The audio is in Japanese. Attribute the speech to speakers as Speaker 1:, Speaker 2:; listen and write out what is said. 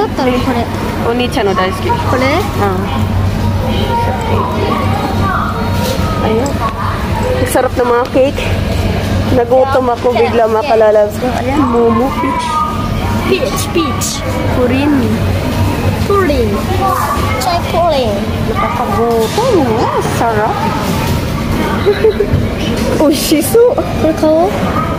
Speaker 1: だったらこれ。
Speaker 2: お兄ちゃんの大好き。
Speaker 1: これ？
Speaker 2: Ayun. Sarap ng mga cake. Nagutom ako bigla makalalabs ko. Ayan, Momo Peach.
Speaker 1: Peach.
Speaker 2: Purin.
Speaker 1: Chai pudding.
Speaker 2: Nakakagutom. Sarap. Oshiso.
Speaker 1: これ買おう。